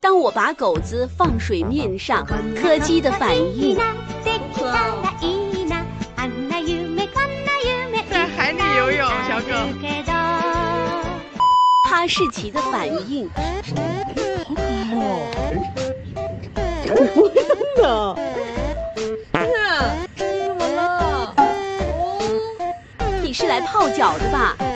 当我把狗子放水面上，柯基的反应。 在海里游泳，小狗。 哈士奇的反应。 好可爱哦！真的。 怎么了？ 你是来泡脚的吧？